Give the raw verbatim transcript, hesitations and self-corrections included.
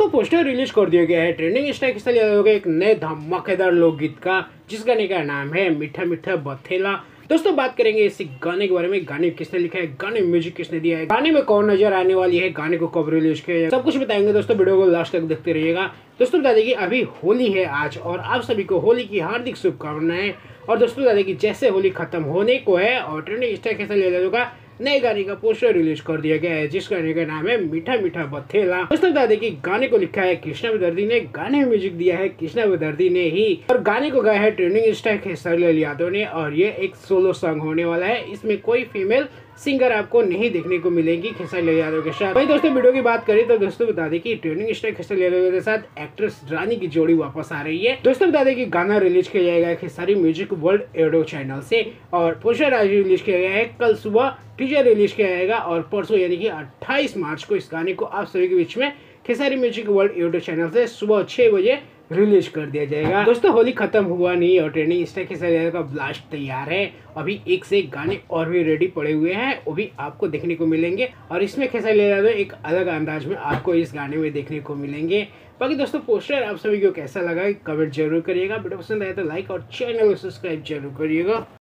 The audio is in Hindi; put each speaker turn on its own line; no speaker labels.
पोस्टर रिलीज कर दिया गया है ट्रेंडिंग स्टार किसने लिया होगा एक नए धमाकेदार लोकगीत का, जिस गाने का नाम है मीठा मीठा बथेला। दोस्तों बात करेंगे इसी गाने के बारे में, गाने किसने लिखा है, गाने में म्यूजिक किसने दिया है, गाने में कौन नजर आने वाली है, गाने को कब रिलीज किया है, सब कुछ बताएंगे दोस्तों। वीडियो को लास्ट तक देखते रहिएगा। दोस्तों बता दें कि अभी होली है आज और आप सभी को होली की हार्दिक शुभकामनाएं। और दोस्तों बता दें कि जैसे होली खत्म होने को है और ट्रेंडिंग स्टार किसने लिया होगा नए गाने का पोस्टर रिलीज कर दिया गया है, जिस गाने का नाम है मीठा मीठा बथेला। दोस्तों बता दें कि गाने को लिखा है कृष्णा विदर्ती ने, गाने में म्यूजिक दिया है कृष्णा विदर्ती ने ही और गाने को गाया है ट्रेंडिंग स्टार खेसारी लाल यादव ने। और ये एक सोलो सॉन्ग होने वाला है, इसमें कोई फीमेल सिंगर आपको नहीं देखने को मिलेगी खेसारी लाल यादव के साथ। वही दोस्तों वीडियो की बात करें तो दोस्तों बता दें कि ट्रेंडिंग स्टार खेसारी लाल यादव के साथ एक्ट्रेस रानी की जोड़ी वापस आ रही है। दोस्तों बता दें कि गाना रिलीज किया जाएगा खेसारी म्यूजिक वर्ल्ड एडो चैनल से और पोस्टर आज रिलीज किया गया है। कल सुबह टीजर रिलीज किया जाएगा और परसों यानी कि अट्ठाईस मार्च को इस गाने को आप सभी के बीच में Khesari music world YouTube channel से सुबह छह बजे रिलीज कर दिया जाएगा। दोस्तों होली खत्म हुआ नहीं और ट्रेंडिंग स्टार खेसारी लाल का ब्लास्ट तैयार है। अभी एक से एक गाने और भी रेडी पड़े हुए हैं, वो भी आपको देखने को मिलेंगे और इसमें खेसारी लाल एक अलग अंदाज में आपको इस गाने में देखने को मिलेंगे। बाकी दोस्तों पोस्टर आप सभी को कैसा लगा कमेंट जरूर करिएगा। वीडियो पसंद आया तो लाइक और चैनल को सब्सक्राइब जरूर करिएगा।